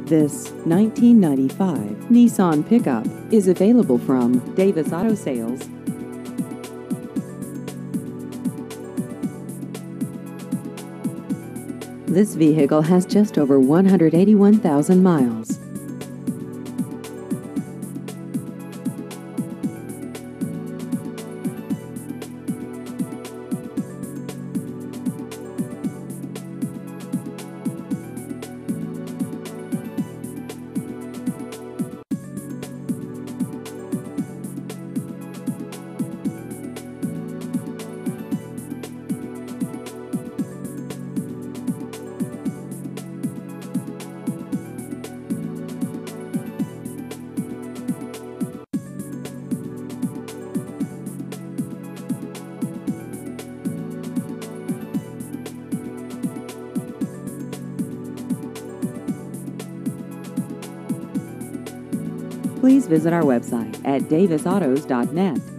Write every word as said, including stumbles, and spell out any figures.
This nineteen ninety-five Nissan pickup is available from Davis Auto Sales. This vehicle has just over one hundred eighty-one thousand miles. Please visit our website at davis autos dot net.